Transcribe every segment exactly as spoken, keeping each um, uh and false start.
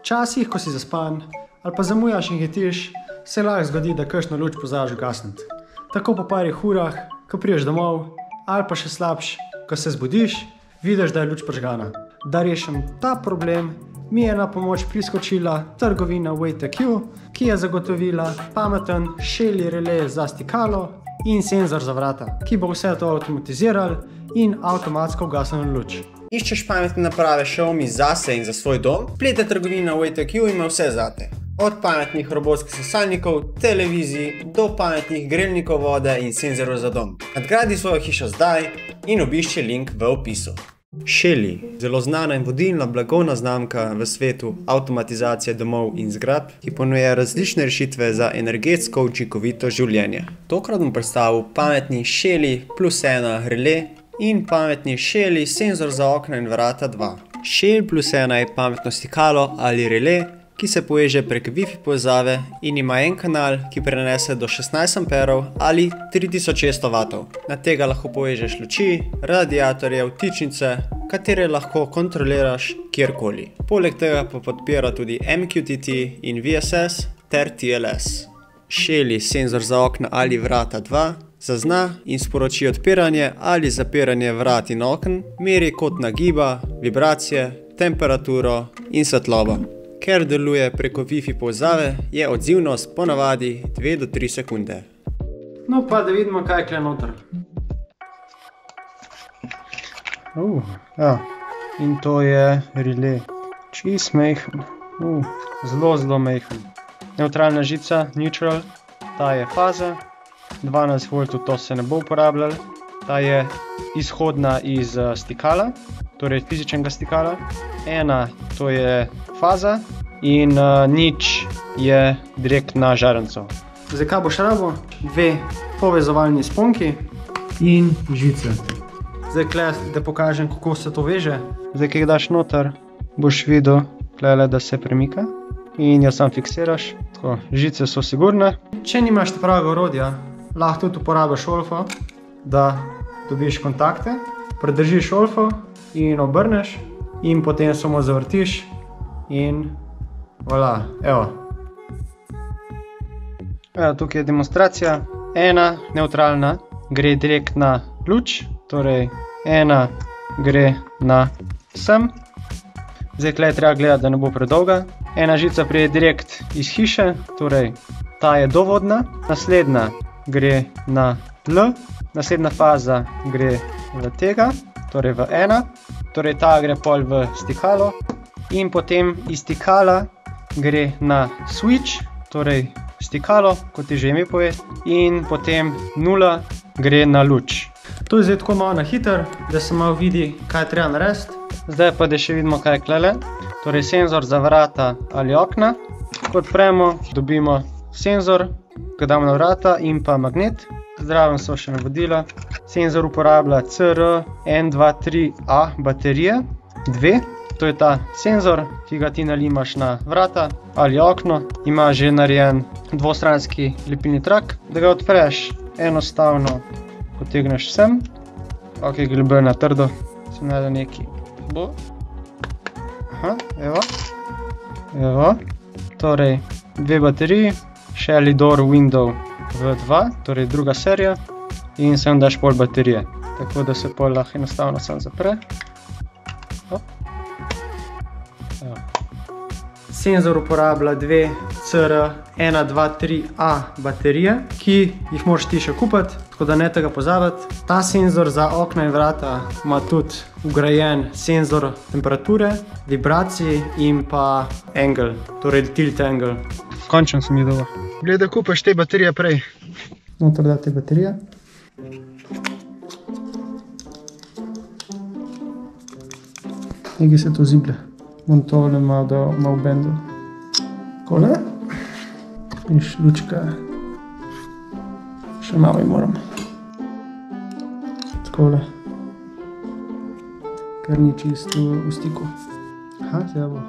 Včasih, ko si zaspan ali pa zamujaš in hitiš, se lahko zgodi, da kakšno luč pozabiš ugasniti. Tako po parih urah, ko prideš domov, ali pa še slabš, ko se zbudiš, vidiš, da je luč prižgana. Da rešim ta problem, mi je na pomoč priskočila trgovina WayToQ, ki je zagotovila pameten Shelly relay za stikalo in senzor za vrata, ki bo vse to avtomatiziral in avtomatsko ugasnil luč. Iščeš pametne naprave Xiaomi zase in za svoj dom? Pleta trgovina WayToQ ima vse zate. Od pametnih robotskih sesalnikov, televizij do pametnih grelnikov vode in senzorov za dom. Nadgradi svojo hišo zdaj in obišči link v opisu. Shelly, zelo znana in vodilna blagovna znamka v svetu avtomatizacije domov in zgradb, ki ponuja različne rešitve za energetsko učinkovito življenje. Tokrat bom predstavil pametni Shelly plus ena relay in pametni Shelly senzor za okna in vrata dva. Shelly plus ena je pametno stikalo ali relay, ki se poveže prek Wi-Fi povezave in ima en kanal, ki prenese do šestnajst amperov ali tri tisoč šeststo vatov. Na tega lahko povežeš luči, radiatorje, vtičnice, katere lahko kontroliraš kjerkoli. Poleg tega pa podpira tudi M Q T T in V S S ter T L S. Shelly senzor za okna ali vrata dva zazna in sporoči odpiranje ali zapiranje vrat in okn, meri kotna giba, vibracije, temperaturo in svetlobo. Ker deluje preko Wi-Fi povezave, je odzivnost ponavadi dve do tri sekunde. No pa da vidimo, kaj je kle noter. Uh, ja. In to je relay. Čist mejhen. Uh, zelo, zelo mejhen. Nevtralna žica, neutral. Ta je faza. dvanajst voltov, to se ne bo uporabljal. Ta je izhodna iz uh, stikala, torej fizičnega stikala. Ena, to je faza in uh, nič je direkt na žarenco. Zdaj, kaj boš rabo? Dve povezovalni sponki in žice. Zdaj, kle, da pokažem, kako se to veže. Zdaj, ki ga daš noter, boš videl, klele, da se premika in jo sam fiksiraš. Tako, žice so sigurne. Če nimaš pravega orodja, lahko tudi uporabiš šolfo, da dobiš kontakte, predržiš šolfo in obrneš in potem samo zavrtiš in voilà, evo. Evo, tukaj je demonstracija. Ena, neutralna, gre direkt na luč, torej ena gre na sem. Zdaj, tukaj je treba gledati, da ne bo predolga. Ena žica prije direkt iz hiše, torej ta je dovodna. Naslednja gre na L, naslednja faza gre v tega, torej v ena. Torej ta gre pol v stikalo in potem iz stikala gre na switch, torej stikalo, kot ti že ime pove, in potem nula gre na luč. To je zdaj tako malo na hiter, da se malo vidi, kaj je treba narediti. Zdaj pa, da še vidimo, kaj je klele. Torej senzor za vrata ali okna. Ko odpremo, dobimo senzor, ga damo na vrata in pa magnet. Zraven so še navodila. Senzor uporablja C R ena dva tri A baterije dve. To je ta senzor, ki ga ti nalimaš na vrata ali okno. Ima že narejen dvostranski lepilni trak. Da ga odpreš, enostavno potegneš sem. Ok, gre bolj na trdo. Se ne da neki bo. Aha, evo. Evo. Torej, dve bateriji. Shelly Door Window V dva, torej druga serija. In sem daš pol baterije. Tako da se pol lahko enostavno sam zapre. Senzor uporablja dve C R ena dva tri A baterije, ki jih moraš ti še kupiti, tako da ne tega pozabiti. Ta senzor za okna in vrata ima tudi vgrajen senzor temperature, vibracij in pa angle, torej tilt angle. Končno sem jih dobil. Glej, da kupaš te baterije prej. Noter da te baterije. Nekaj se to ziblje. Bom tole malo da malo bendil. Takole. Viš, lučka. Še malo ji moram. Takole. Ker ni čisto v stiku. Aha, zdaj bo.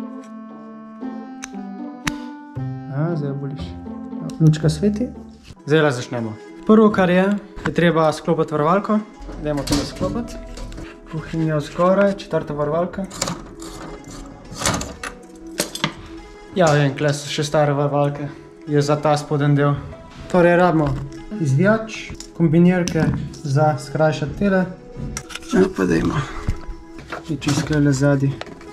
Aha, zdaj boliš. Lučka sveti. Zdaj le začnemo. Prvo, kar je, je treba sklopiti varovalko. Dajmo tole sklopiti. Kuhinja zgoraj, četrta varovalka. Ja, vem, kle so še stare varovalke. Je za ta spodnji del. Torej rabimo izvijač, kombinirke za skrajšati tele. Ja, pa dajmo. In čisto klele zadnji.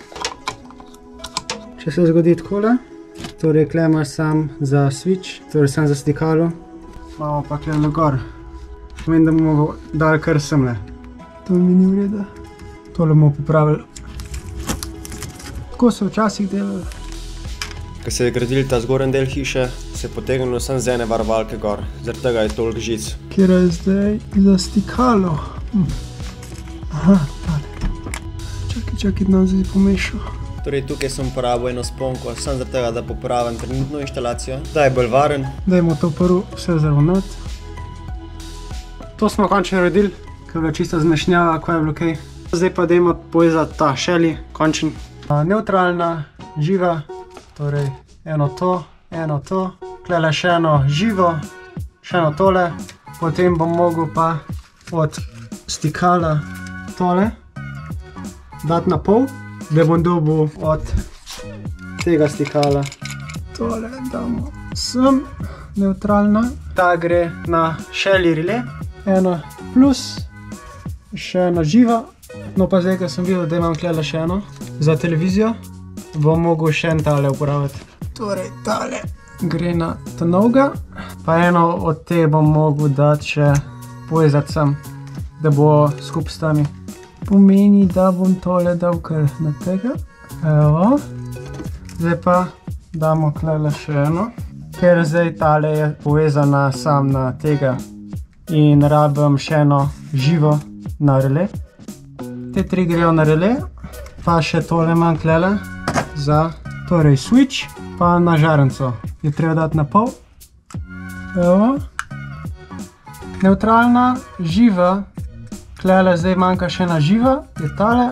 Če se zgodi takole, torej kle imaš sam za switch, torej sam za stikalo. Imamo pa klele gor. Pomeni, da bomo dali kar semle. To mi ni v redu. Tole bomo popravili. Tako se včasih delali. Ko se je gradil ta zgoren del hiše, se je potegnilo samo z ene varovalke gor. Zaradi tega je toliko žic. Kjera je zdaj za stikalo. Hm. Aha, tale. Čakaj, čakaj, da nam zdaj pomešal. Torej tukaj sem uporabil eno sponko, samo zaradi tega, da popravim trenutno inštalacijo. Da je bolj varen. Dajmo to prvo vse zravnati. To smo končno naredili, ker je bila čisto zmešnjava, ko je bilo kaj. Zdaj pa dajmo povezati ta šeli, končen. Nevtralna, živa, torej eno to, eno to. Klele še eno živo, še eno tole. Potem bom mogel pa od stikala tole dati na pol, da bom dobil od tega stikala. Tole damo sem, nevtralna. Ta gre na šeli relay. Ena plus, še ena živa. No pa zdaj, ko sem videl, da imam klele še eno za televizijo, bom mogel še en tale uporabiti. Torej, tale gre na tanovga, pa eno od te bom mogel dati še povezati sem, da bo skup s temi. Pomeni, da bom tole dal kar na tega. Evo. Zdaj pa damo klele še eno, ker zdaj tale je povezana sam na tega in rabim še eno živo na relay. Te tri grejo na relay, pa še tole imam klele za torej switch, pa na žarenco. Je treba dati na pol. Evo. Nevtralna, živa, klele zdaj manjka še ena živa, je tale.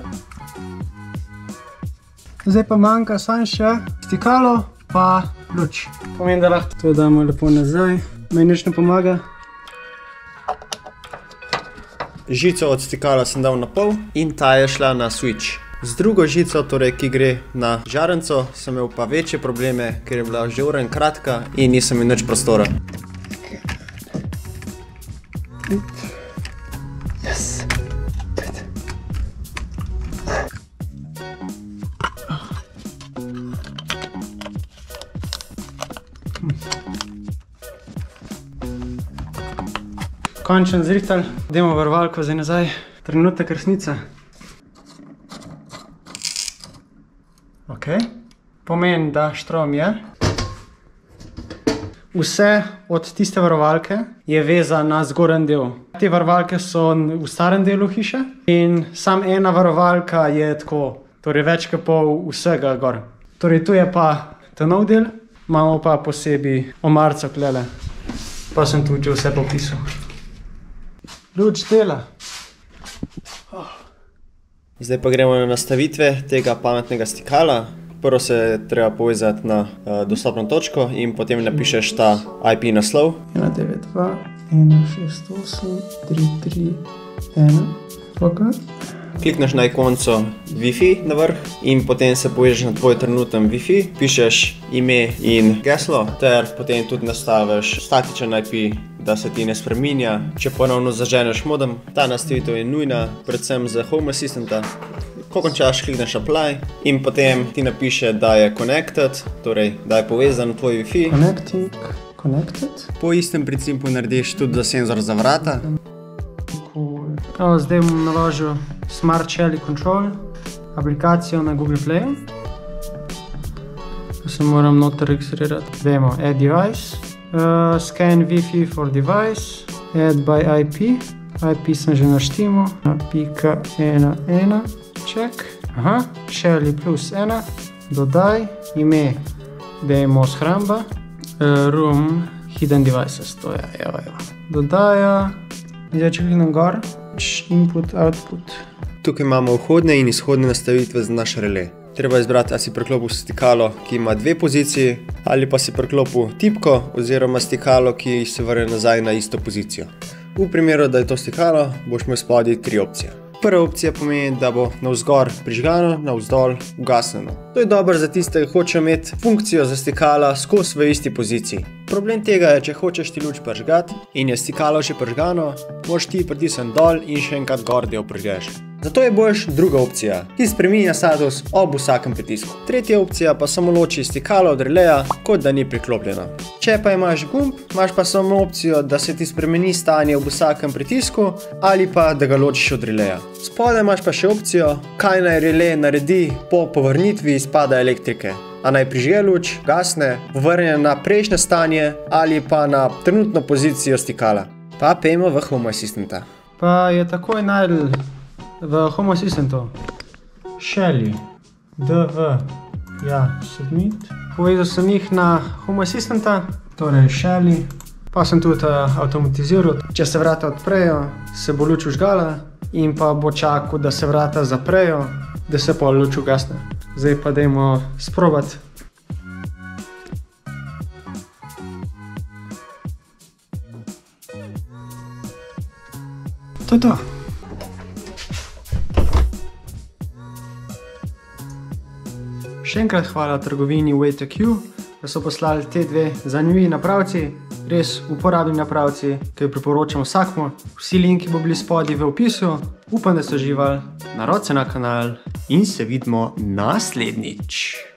Zdaj pa manjka samo še stikalo, pa luč. Pomeni, da lahko to damo lepo nazaj, meni nič ne pomaga. Žico od stikala sem dal na pol in ta je šla na switch. Z drugo žico, torej ki gre na žarenco, sem imel pa večje probleme, ker je bila že ura in kratka in nisem imel nič prostora. Yes. Končen zrihtal, dajmo varovalko zdaj nazaj, trenutek resnice. Ok, pomeni, da štrom je. Vse od tiste varovalke je vezan na zgoren del. Te varovalke so v starem delu hiše in sam ena varovalka je tako, torej več kot pol vsega gor. Torej tu je pa ta nov del, imamo pa posebej omarco klele, pa sem tu že vse popisal. Luč dela. Oh. Zdaj pa gremo na nastavitve tega pametnega stikala. Prvo se je treba povezati na uh, dostopno točko in potem napišeš ta I P naslov. ena devet dva ena šest osem tri tri ena. Okay. Klikneš na ikonco Wi-Fi na vrh in potem se povežeš na tvoj trenuten Wi-Fi, pišeš ime in geslo ter potem tudi nastaviš statičen I P, da se ti ne spreminja. Če ponovno zaženeš modem, ta nastavitev je nujna, predvsem za Home Assistanta. Ko končaš, klikneš Apply in potem ti napiše, da je connected, torej da je povezan tvoj Wi-Fi. Connecting, connected. Po istem principu narediš tudi za senzor za vrata. Cool. Evo, zdaj bom naložil Smart Shelly Control, aplikacijo na Google Play. To se moram noter registrirati. Dajmo Add Device, uh, Scan Wi-Fi for Device, Add by I P. I P sem že naštimo, pika ena ena, check. Aha, Shelly plus ena, dodaj, ime, dajmo shramba, uh, Room, Hidden Devices, to je, evo, evo. Dodaja. Zdaj, če kliknem gor, input, output. Tukaj imamo vhodne in izhodne nastavitve za naš relay. Treba izbrati, ali si priklopil stikalo, ki ima dve poziciji, ali pa si priklopil tipko oziroma stikalo, ki se vrne nazaj na isto pozicijo. V primeru, da je to stikalo, boš imel spodaj tri opcije. Prva opcija pomeni, da bo navzgor prižgano, navzdol ugasnjeno. To je dobro za tiste, ki hočejo imeti funkcijo za stikala skozi v isti poziciji. Problem tega je, če hočeš ti luč prižgati in je stikalo že prižgano, moraš ti pritisniti dol in še enkrat gor, da jo prižgeš. Zato je boljš druga opcija, ki spreminja status ob vsakem pritisku. Tretja opcija pa samo loči stikalo od releja, kot da ni priklopljeno. Če pa imaš gumb, imaš pa samo opcijo, da se ti spremeni stanje ob vsakem pritisku ali pa da ga ločiš od releja. Spodaj imaš pa še opcijo, kaj naj relej naredi po povrnitvi izpada elektrike. A naj prižge luč, gasne, povrne na prejšnje stanje ali pa na trenutno pozicijo stikala. Pa pejmo v Home Assistanta. Pa je takoj najdel v Home Assistantu Shelly, D V, ja, submit. Povezal sem jih na Home Assistanta, torej Shelly, pa sem tudi avtomatiziral. Če se vrata odprejo, se bo luč vžgala in pa bo čakal, da se vrata zaprejo, da se pa luč ugasne. Zdaj pa dajmo sprobati. To je to. Še enkrat hvala trgovini WayToQ, da so poslali te dve zanimivi napravci, res uporabni napravci, ki jo priporočam vsakmu. Vsi linki bo bili spodaj v opisu. Upam, da ste uživali. Narod se na kanal in se vidimo naslednjič.